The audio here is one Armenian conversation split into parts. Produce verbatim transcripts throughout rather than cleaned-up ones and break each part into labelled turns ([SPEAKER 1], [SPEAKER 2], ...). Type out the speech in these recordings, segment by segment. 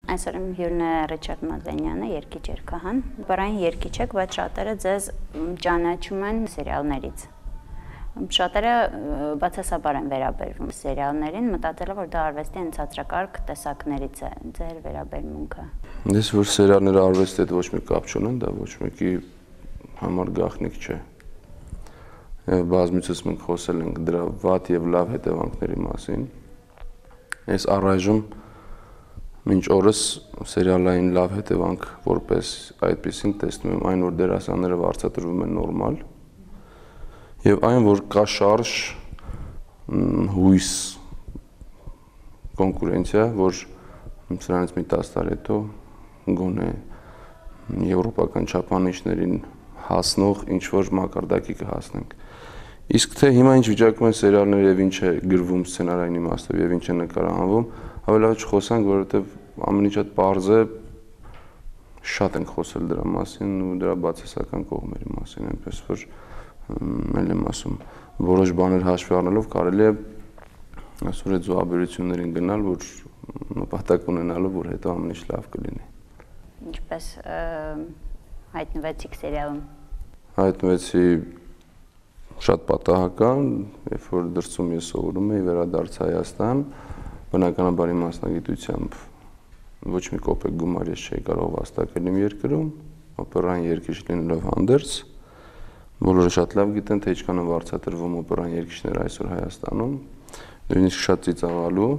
[SPEAKER 1] Այսօր իմ հյուրն է Ռիչարդ Մազենյանը, երգիչ երգահան։ Բառային երգիչ եք, բայց շատերը ձեզ ճանաչում են սերիալներից։ Շատերը բացասաբար են վերաբերվում սերիալներին, մտածելով, որ դա արվեստի ընդհանրակարգ տեսակներից է, ձեր վերաբերմունքը։
[SPEAKER 2] Ես որ սերիալները արվեստի հետ ոչ մի կապ չունեն, դա ոչ մեկի համար գաղտնիք չէ։ Բազմիցս մենք խոսել ենք դրա վատ եւ լավ հետևանքների մասին։ Ես առայժմ մինչ օրս սերիալային լավ հետևանք որպես այդպեսին տեսնում եմ այն, որ դերասանները վարձատրվում են նորմալ եւ այն, որ կա շարժ հույս կոնկուրենցիա, որ սրանից մի տասը տարի հետո գոնե եվրոպական չափանիշներին հասնող ինչ որ մակարդակի կհասնենք։ Իսկ թե հիմա ինչ վիճակում են սերիալները եւ ինչ է գրվում սցենարային իմաստով եւ ինչ է նկարահանվում, ավելի չխոսանք, որովհետեւ ամեն ինչ այդ պարզ է, շատ ենք խոսել դրա մասին ու դրա բացասական կողմերի մասին, այնպես որ ել եմ ասում, որոշ բաներ հաշվի առնելով կարելի է այսօր այդ զոհաբերություններին գնալ, որ նպատակ ունենալով, որ հետո ամեն ինչ լավ կլինի։
[SPEAKER 1] Ինչպես հայտնվեցիք սերիալում։
[SPEAKER 2] Հայտնվեցի շատ պատահական, երբ որ դրսում ես սովորում էի, վերադարձա Հայաստան, բնականաբար իմ մասնագիտությամբ ոչ մի կոպեկ գումար ես չէի կարող վաստակել իմ երկրում, օպերային երգիչ լինելով հանդերձ, բոլորը շատ լավ գիտեն, թե ինչքան են վարձատրվում օպերային երգիչները այսօր Հայաստանում, նույնիսկ շատ ծիծաղալու։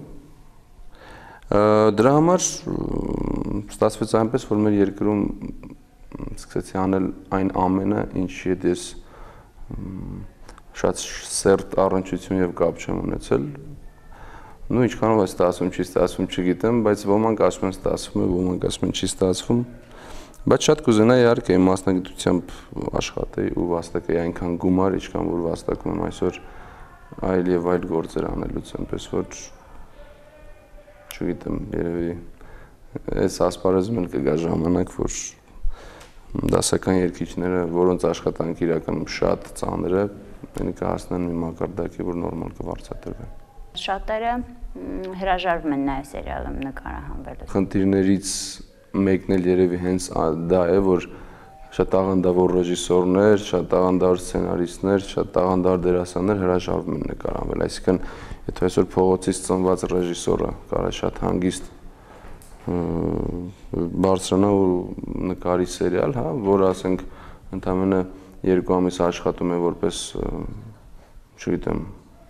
[SPEAKER 2] Դրա համար ստացվեց այնպես, որ մեր երկրում սկսեցի անել այն ամենը, ինչի հետ ես շատ սերտ առնչություն եւ կապ չեմ ունեցել։ Ну, ինչքանով է ստացվում, չի ստացվում, չգիտեմ, բայց ոմանք ասում են ստացվում է, ոմանք ասում են չի ստացվում։ Բայց շատ կուզենայի իհարկե իմ մասնագիտությամբ աշխատեի ու վաստակեի այնքան գումար, ինչքան որ վաստակում եմ այսօր այլ եւ այլ գործեր անելուց, այնպես որ չգիտեմ, երևի այս ասպարեզում էլ կգա ժամանակ, որ դասական երգիչները, որոնց աշխատանքը իրականում շատ ծանր է, ինքը կհասնեն մի մակարդակի, որ նորմալ կվարձատրվեն։
[SPEAKER 1] Շատերը հրաժարվում են նաև սերիալում նկարահանվելուց։
[SPEAKER 2] Խնդիրներից մեկն էլ երևի հենց դա է, որ շատ աղանդավոր ռեժիսորներ, շատ աղանդավոր սցենարիստներ, շատ աղանդավոր դերասաններ հրաժարվում են նկարահանվել, այսինքն եթե այսօր փողոցից ծնված ռեժիսորը կարա շատ հանգիստ բարձրանա ու նկարի սերիալ, հա, որ ասենք ընդամենը երկու ամիս աշխատում է որպես, չգիտեմ,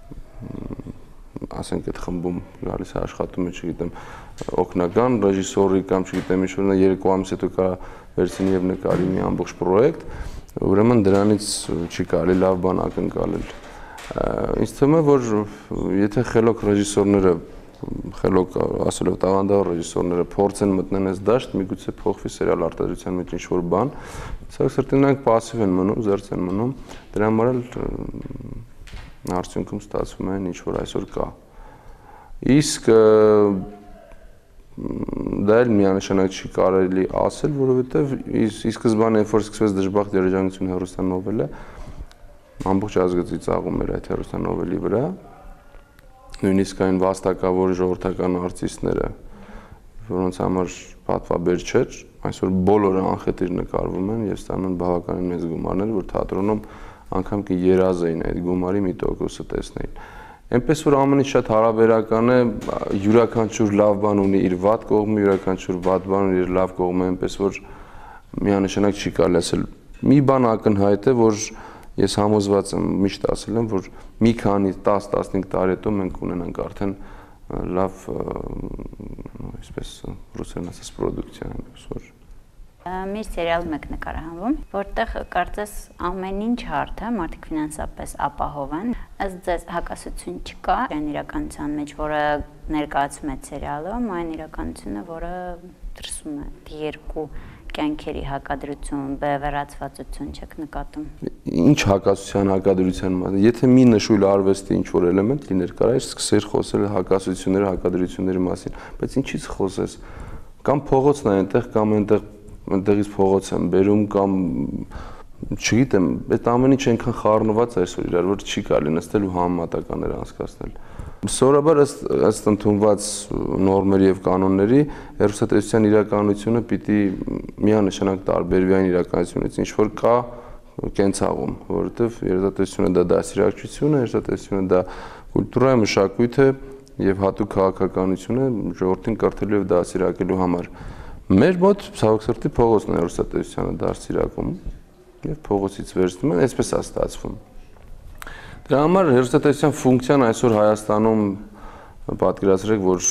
[SPEAKER 2] ասենք այդ խմբում գալիս է աշխատում է, չգիտեմ, օգնական ռեժիսորի կամ չգիտեմ ինչ-որ երկու ամիս հետո կարա վերցնի եւ նկարի մի ամբողջ պրոյեկտ, ուրեմն դրանից չի կարելի լավ բան ակնկալել։ Ինձ թվում է, որ եթե խելոք ռեժիսորները խելոք ասելով տաղանդավոր ռեժիսորները փորձեն մտնեն այս դաշտ, միգուցե փոխվի սերիալ արտադրության մեջ ինչ-որ բան, սակայն սրտին նրանք պասիվ են մնում, զերծ են մնում, դրա համար էլ արդյունքում ստացվում է ինչ-որ այսօր կա։ Իսկ դա էլ միանշանակ չի կարելի ասել, որովհետև ի սկզբանե երբ որ սկսվեց դժբախտ երջանկություն հեռուստանովելը, ամբողջ ազգը ծիծաղում էր այդ հեռուստանովելի վրա, նույնիսկ այն վաստակավոր ժողովրդական արտիստները, որոնց համար պատվաբեր չէր, այսօր բոլորը անխետիր նկարվում են եւ ստանում բավականին մեծ գումարներ, որ թատրոնում անգամ կերազ էին այդ գումարի մի տոկոսը տեսնեին։ Այնպես որ ամեն ինչ շատ հարաբերական է, յուրաքանչյուր լավ բան ունի իր վատ կողմը, յուրաքանչյուր վատ բան ունի իր լավ կողմը, այնպես որ միանշանակ չի կարելի ասել։ Մի բան ակնհայտ է, որ ես համոզված եմ, միշտ ասել եմ, որ մի քանի տասը տասնհինգ տարի հետո մենք ունենանք արդեն լավ, այսպես ռուսերեն ասած պրոդուկցիա, այնպես որ
[SPEAKER 1] Մի սերիալում եք նկարահանվում, որտեղ կարծես ամեն ինչ հարթ է, մարդիկ ֆինանսապես ապահով են, ըստ ձեզ հակասություն չկա այն իրականության մեջ, որը ներկայացում է սերիալում, այն իրականությունը, որը դրսում է երկու կյանքերի հակադրություն, բևեռացվածություն չեք նկատում։
[SPEAKER 2] Ինչ հակասության հակադրության մասին, եթե մի նշույլ արվեստի ինչ-որ էլեմենտ լիներ, կարա սկսեր խոսել հակասությունների, հակադրությունների մասին, բայց ինչից խոսես, կամ փողոցն է այնտեղ, կամ այնտեղ այնտեղից փողոց եմ բերում կամ չգիտեմ, այդ ամեն ինչ այնքան խառնված է այսօր իրար, որ չի կարելի նստել ու համեմատականներ անցկացնել։ Սովորաբար ըստ ընդունված նորմերի եւ կանոնների հեռուստատեսության իրականությունը պիտի միանշանակ տարբերվի այն իրականությունից, ինչ որ կա կենցաղում, որովհետեւ հեռուստատեսությունը դա դասիրակչություն է, հեռուստատեսությունը դա կուլտուրա է, մշակույթ է եւ հատուկ քաղաքականություն է ժողովրդին կրթելու եւ դասիրակելու համար։ Մեր մոտ ցավոք սրտի փողոցն է հեռուստատեսությանը դասիրակում եւ փողոցից վերցնում են, այսպես է ստացվում։ Դրա համար հեռուստատեսության ֆունկցիան այսօր Հայաստանում պատկերացրեք, որ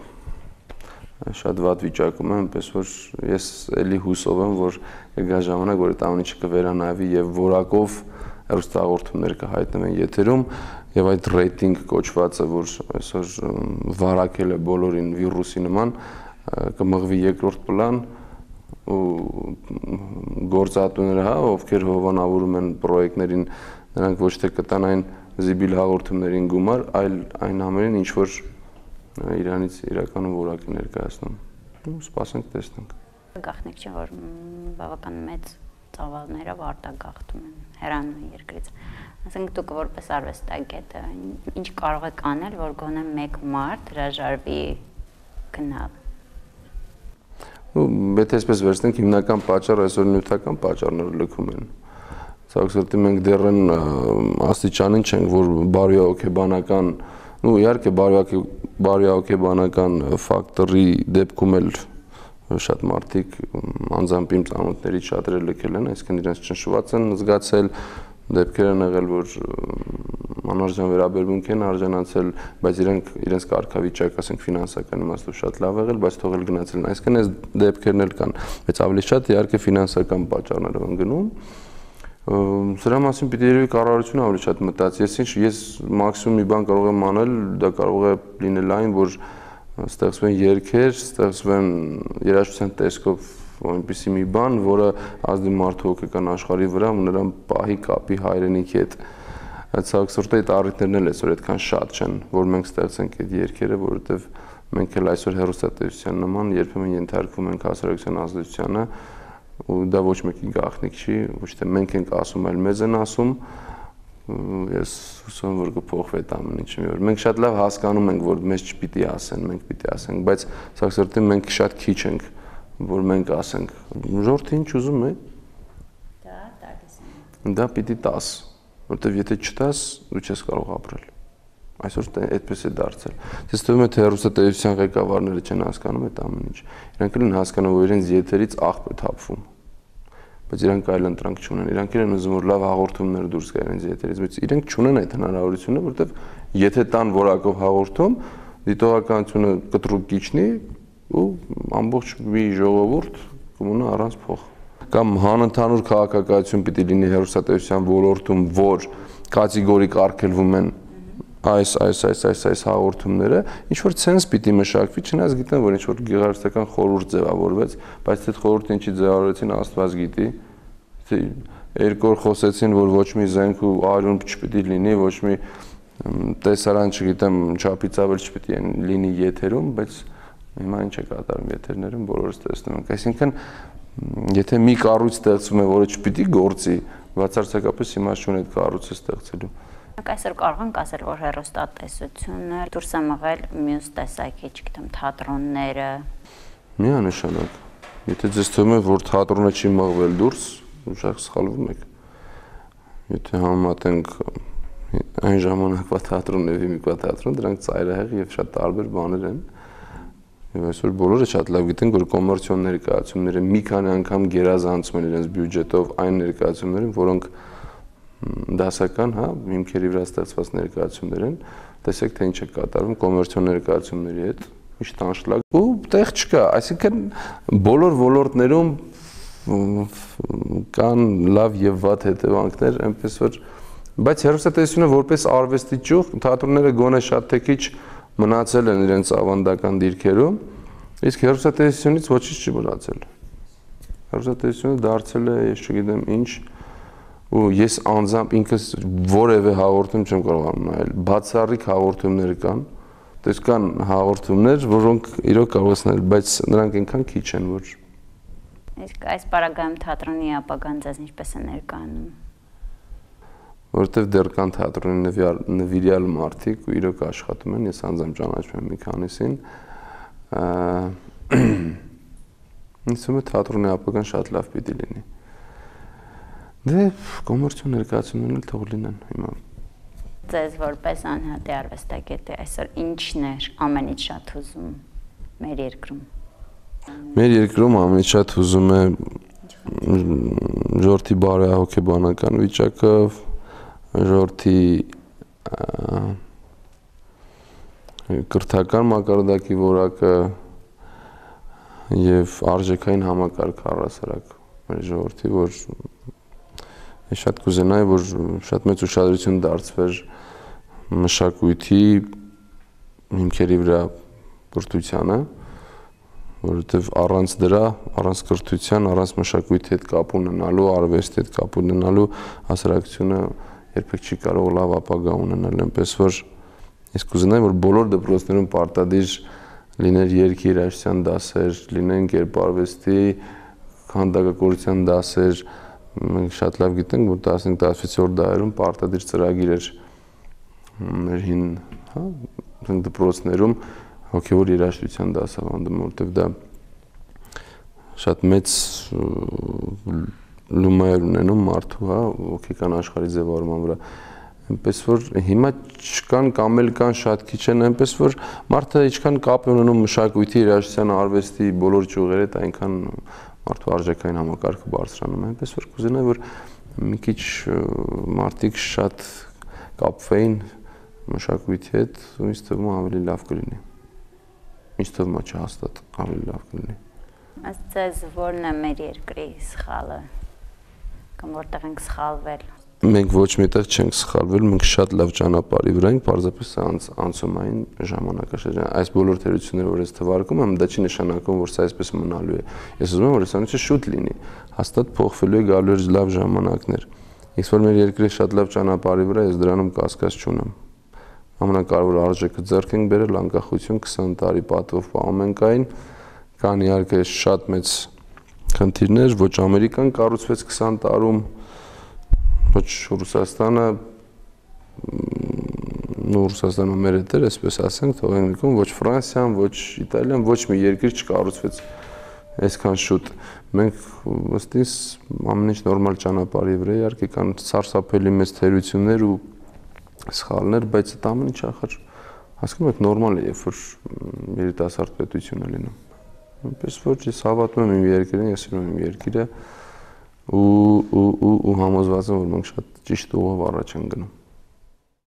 [SPEAKER 2] շատ վատ վիճակում է, այնպես որ ես էլի հուսով եմ, որ կգա ժամանակ, որ այդ ամեն ինչը կվերանայվի եւ որակով հեռուստահաղորդումներ կհայտնվեն եթերում եւ այդ ռեյտինգ կոչվածը, որ այսօր վարակել է բոլորին վիրուսի նման, կմղվի երկրորդ պլան ու գործատուները, հա, ովքեր հովանավորում են պրոյեկտներին, նրանք ոչ թե կտան այն զիբիլ հաղորդումներին գումար, այլ այն ամենին, ինչ որ իրանից իրականում որակ է ներկայացնում։ Ու սպասենք, տեսնենք։
[SPEAKER 1] Գաղտնիք չէ, որ բավական մեծ ծավալներով արտագաղթում են հեռանում երկրից։ Ասենք դուք որպես արվեստագետ ինչ կարող եք անել, որ գոնե մեկ մարդ հրաժարվի գնալ։
[SPEAKER 2] Ու եթե այսպես վերցնենք, հիմնական պատճառը այսօր նյութական պատճառները լքում են։ Ցավոք սրտի մենք դեռ են աստիճանին չենք, որ բարոյահոգեբանական, ու իհարկե բարոյահոգեբանական ֆակտորի դեպքում էլ շատ մարդիկ անձամբ իմ ծանոթներից շատերը լքել են, այսինքն իրենց ճնշված են զգացել, դեպքեր են եղել, որ անարժան վերաբերմունք են արժանացել, բայց իրենք իրենց կարգավիճակը, ասենք ֆինանսական իմաստով շատ լավ եղել, բայց թողել գնացել են, այսինքն այս դեպքերն էլ կան, բայց ավելի շատ իհարկե ֆինանսական պատճառներով են գնում։ Սրա մասին պիտի երևի կառավարությունը ավելի շատ մտածի, ես ինչ ես մաքսիմում մի բան կարող եմ անել, դա կարող է լինել այն, որ ստեղծվեն երգեր, ստեղծվեն երաժշտության տեսքով այնպիսի մի բան, որը ազդի մարդու հոգեկան աշխարհի վրա ու նրան պահի կապի հայրենիքի հետ։ Ցավոք սրտի այդ առիթներն էլ այսօր այդքան շատ չեն, որ մենք ստեղծենք այդ երգերը, որովհետև մենք էլ այսօր հեռուստատեսության նման երբեմն ենթարկվում ենք հասարակության ազդեցությանը, ու դա ոչ մեկի գաղտնիք չի, ոչ թե մենք ենք ասում, այլ մեզ են ասում։ Ես հուսում եմ, որ կփոխվի այդ ամեն ինչը մի օր։ Մենք շատ լավ հասկանում ենք, որ մեզ չպիտի ասեն, մենք պիտի ասենք, բայց ցավոք սրտի մենք շատ քիչ ենք, որ մենք ասենք, ժողովուրդը ինչ ուզում է,
[SPEAKER 1] դա տալիս են։
[SPEAKER 2] Դա պիտի տաս, որովհետև եթե չտաս, դու չես կարող ապրել։ Այսօր այդպես է դարձել։ Ես թվում է թե հեռուստատեսության ղեկավարները չեն հասկանում այդ ամեն ինչ։ Իրանք էլ են հասկանում, որ իրենց եթերից աղբ է թափվում։ Բայց իրանք այլ ընտրանք չունեն։ Իրանք են ուզում որ լավ հաղորդումներ դուրս գա իրենց եթերից, բայց իրենք չունեն այդ հնարավորությունը, որովհետև եթե տան որակով հաղորդում, դիտողականությունը կտրուկ կիչնի ու ամբողջ մի ժողովուրդ կմնա առանց փող։ Կամ հանընդհանուր քաղաքականություն պիտի լինի հեռուստատեսության ոլորտում, որ կատեգորիկ արգելվում են այս այս այս այս այս հաղորդումները, ինչ որ ցենս պիտի մշակվի, չնայած գիտեմ, որ ինչ որ գեղարվեստական խորհուրդ ձևավորվեց, բայց այդ խորհուրդը ինչի ձևավորեցին, Աստված գիտի։ Երկու օր խոսեցին, որ ոչ մի զենք ու արյուն չպիտի լինի, ոչ մի տեսարան, չգիտեմ, չափից ավել չպիտի լինի եթերում, բայց հիմա ինչ է կատարվում եթերներում, բոլորս տեսնում ենք։ Այսինքն, եթե մի կառույց ստեղծվում է, որը չպիտի գործի, բացարձակապես իմաստ չունի այդ կառույցը ստեղծելու։
[SPEAKER 1] Այսօր կարող ենք ասել, որ հեռուստատեսությունը դուրս է մղել մյուս տեսակի, չգիտեմ, թատրոնները։
[SPEAKER 2] Միանշանակ։ Եթե ձեզ թվում է, որ թատրոնը չի մղվել դուրս, շատ սխալվում եք։ Եթե համեմատենք այն ժամանակվա թատրոնն եւ հիմիկվա թատրոն, դրանք ծայրահեղ եւ շատ տարբեր բաներ են։ Եվ այսօր բոլորը շատ լավ գիտեն, որ կոմերցիոն ներկայացումները մի քանի անգամ գերազանցում են իրենց բյուջետով այն ներկայացումներին, որոնք դասական, հա, հիմքերի վրա ստեղծված ներկայացումներ են, տեսեք թե ինչ է կատարվում կոմերցիոն ներկայացումների հետ, միշտ անշլակ ու տեղ չկա, այսինքն բոլոր ոլորտներում կան լավ եւ վատ հետևանքներ, այնպես որ բայց հեռուստատեսությունը որպես արվեստի ճյուղ, թատրոնները գոնե շատ թե քիչ մնացել են իրենց ավանդական դիրքերում, իսկ հեռուստատեսությունից ոչինչ չի մնացել։ Հեռուստատեսությունը դարձել է, ես չգիտեմ ինչ, ու ես անձամբ ինքս որևէ հաղորդում չեմ կարողանում նայել, բացառիկ հաղորդումներ կան, դες կան հաղորդումներ, որոնք իրոք կարող ես նայել, բայց նրանք այնքան քիչ են, որ
[SPEAKER 1] Իսկ այս պարագայում թատրոնի ապագան ձեզ ինչպես է ներկայանում։
[SPEAKER 2] Որովհետև դեռ կան թատրոնի նվիրյալ մարդիկ ու իրոք աշխատում են, ես անձամբ ճանաչում եմ մի քանիսին։ Ինձ թվում է թատրոնի ապագան շատ լավ պիտի լինի։ Դե կոմերցիոն ներկայացումներն էլ թող լինեն հիմա։
[SPEAKER 1] Ձեզ որպես անհատի արվեստագետի այսօր ինչն է ամենից շատ հուզում մեր երկրում։
[SPEAKER 2] Մեր երկրում ամենից շատ հուզում է ժողովրդի բարոյահոգեբանական վիճակը, ժողովրդի կրթական մակարդակի որակը եւ արժեքային համակարգը առասարակ մեր ժողովրդի, որ ես շատ կուզենայի, որ շատ մեծ ուշադրություն դարձվեր մշակույթի հիմքերի վրա կրթությանը, որովհետև առանց դրա, առանց կրթության, առանց մշակույթի հետ կապ ունենալու, արվեստի հետ կապ ունենալու հասարակությունը երբեք չի կարող լավ ապագա ունենալ, այնպես որ ես կուզենայի, որ բոլոր դպրոցներում պարտադիր լիներ երգի երաժշտության դասեր, լինեն կերպարվեստի, քանդակագործության դասեր, մենք շատ լավ գիտենք, որ տասնհինգ տասնվեցորդ դարերում պարտադիր ծրագիր էր մեր հին, հա, դպրոցներում հոգևոր երաժշտության դասավանդում, որովհետև դա շատ մեծ լումա էր ունենում մարդու, հա, հոգեկան աշխարհի ձևավորման վրա։ Այնպես որ հիմա չկան կամ էլ կան շատ քիչ են, այնպես որ մարդը ինչքան կապ է ունենում մշակույթի, երաժշտության, արվեստի բոլոր ճյուղերի հետ, այնքան մարդու արժեքային համակարգը բարձրանում է, այնպես որ կուզենայի, որ մի քիչ մարդիկ շատ կապվեին մշակույթի հետ, ու ինձ թվում է ավելի լավ կլինի։ Ինձ թվում է չհաստատ ավելի լավ կլինի։
[SPEAKER 1] Ըստ ձեզ որն է մեր երկրի սխալը, կամ որտեղ ենք սխալվել։
[SPEAKER 2] Մենք ոչ միտեղ չենք սխալվել, մենք շատ լավ ճանապարհի վրա ենք, պարզապես անցումային ժամանակաշրջան։ Այս բոլոր թերությունները, որ ես թվարկում եմ, դա չի նշանակում, որ սա այսպես մնալու է։ Ես ուզում եմ, որ սրանից շուտ լինի, հաստատ փոխվելու է, գալու է լավ ժամանակներ։ Իսկ որ մեր երկրի շատ լավ ճանապարհի վրա, ես դրանում կասկած չունեմ։ Ամենակարևոր արժեքը ձեռք ենք բերել անկախություն քսան տարի պատվով պահոմենկային, կան իհարկե շատ մեծ խնդիրներ, ոչ Ամերիկան կառուցվեց քսան տարում, ոչ Ռուսաստանը, նո Ռուսաստանը մեր հետ էր, այսպես ասենք, թողենք լքում, ոչ Ֆրանսիան, ոչ Իտալիան, ոչ մի երկիր չկառուցվեց այսքան շուտ։ Մենք ըստ իս ամեն ինչ նորմալ ճանապարհի վրա, իհարկե կան սարսափելի մեծ թերություններ ու սխալներ, բայց այդ ամեն ինչ ախր հասկանում եք նորմալ է, երբ որ երիտասարդ պետություն է լինում։ Այնպես որ ես հավատում եմ իմ երկրին, ես սիրում եմ իմ երկիրը ու ու ու համոզված եմ, որ մենք շատ ճիշտ ուղով առաջ ենք գնում։